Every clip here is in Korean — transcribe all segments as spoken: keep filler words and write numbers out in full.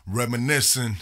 Reminiscing.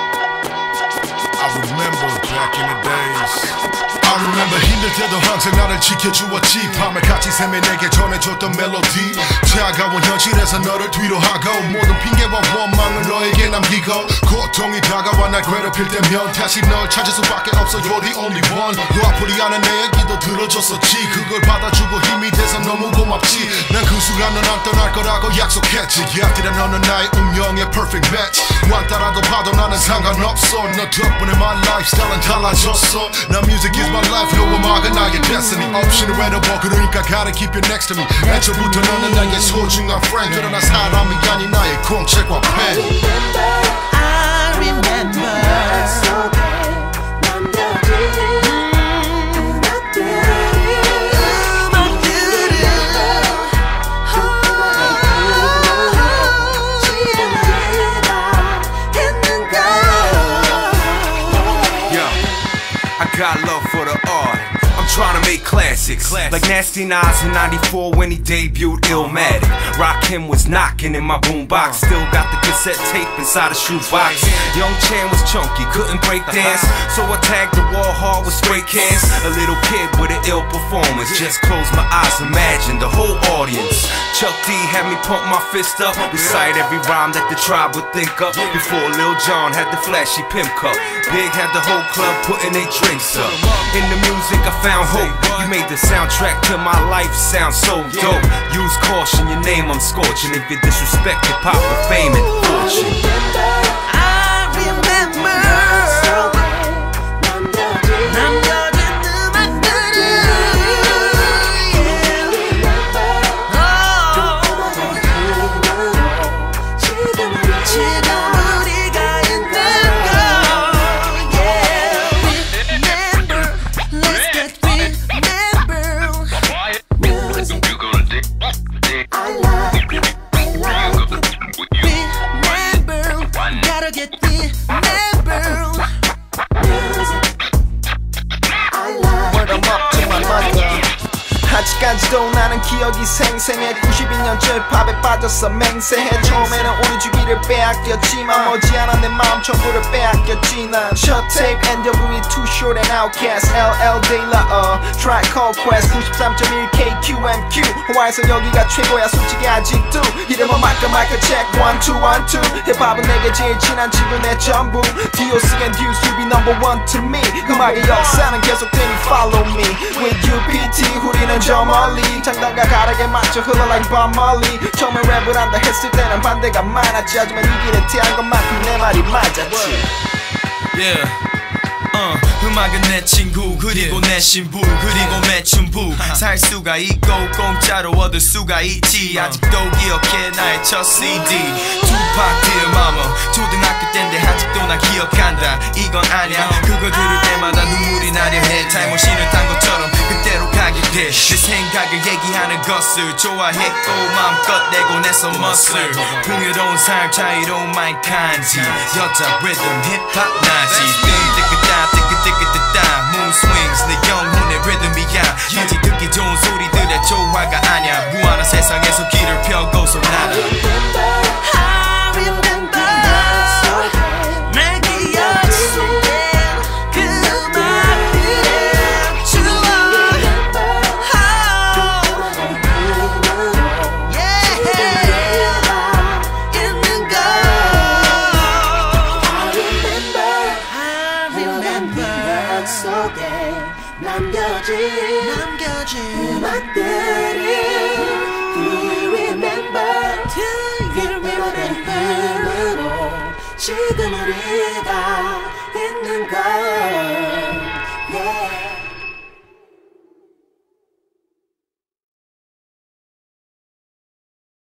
I remember back in the days. I remember 힘들 때도 항상 나를 지켜주었지. 밤에 같이 샘에 내게 전해줬던 멜로디. 차가운 현실에서 너를 뒤로 하고 모든 핑계와 원망을 너에게 남기고 고통이 다가와 날 괴롭힐 때면 다시 널 찾을 수밖에 없어. You're the only one. 너 아프리 않은 내 얘기도 들어줬었지. 그걸 받아주고 힘이 돼서 너무 고맙지. 난 그 순간 넌 안 떠날 거라고 약속했지. 곁들여 너는 나의 운명의 perfect match. 왔다라도 봐도 나는 상관없어. 너 덕분에 my lifestyle은 달라졌어. 나 music is my life. 너와 음악은 나의 destiny. optional edible. 그러니까 gotta keep you next to me. 애초부터 너는 나의 소중한 friend. 그러나 사람이 아닌 나의 공책과 pen. I remember got love for the art. I'm trying to make classics, Classic. Like Nasty Nas in ninety-four when he debuted Illmatic. Rakim was knocking in my boombox. Still got the cassette tape inside a shoebox. Young Chan was chunky, couldn't break dance, so I tagged the wall hard with spray cans. A little kid with an ill performance. Just close my eyes, imagine the whole audience. Chuck D had me pump my fist up, recite every rhyme that the tribe would think up. Before Lil Jon had the flashy pimp cup, Big had the whole club putting their drinks up. In the music I found hope. You made the soundtrack to my life sound so dope. Use caution, your name I'm scorching. If you disrespect hip hop for fame and fortune. I remember 아직까지도 나는 기억이 생생해. 구십이 년째 팝에 빠졌어 맹세해. 처음에는 우리 주기를 빼앗겼지만 머지않아 내 마음 전부를 빼앗겼지. 난 Short Tape, 엔 더블유 이, Too Short and Outkast, 엘 엘 De La uh, Tribe Called Quest, 구십삼 점 일 케이 큐 엠 큐. 하와이에서 여기가 최고야 솔직히 아직도. 이름은 말까 말까 check one two one two. 힙합은 내게 제일 친한 친구 내 전부. 디 오 씨 and Deuce, you be number one to me. 음악의 역사는 계속되니 follow me. With 유 피 티 우리는 저 멀리 장단과 가락에 맞춰 흘러 like Bob Marley. 처음에 랩을 한다 했을 때는 반대가 많았지. 하지만 이 길에 태한 것만큼 내 말이 맞았지. Yeah. Uh, 음악은 내 친구 그리고 내 신부 그리고 매춘부. 살 수가 있고 공짜로 얻을 수가 있지. 아직도 기억해 나의 첫 씨디 투팍 Dear Mama. 초등학교 때인데 아직도 나 기억한다. 이건 아니야. 그걸 들을 때마다 눈물이 나려 해. 타임머신을 탄 것처럼 그때로 가게 돼. 내 생각을 얘기하는 것을 좋아했고 마음껏 내고 내서 멋을. 풍요로운 삶 자유로운 마인 간지. 여자 리듬 힙합 나지. 띵띵끄따 띵끄띵끄따 moon swings 내 영혼의 리듬이야. 현지 듣기 좋은 소리들의 조화가 아냐. 무한한 세상에서 길을 펴고서 나는 I remember 내 기억 속에 그 말들의 추억. 있는 걸 I remember 속에 남겨진 남겨진 음악들이 Do you remember? Do you remember? 지금 우리가 있는 걸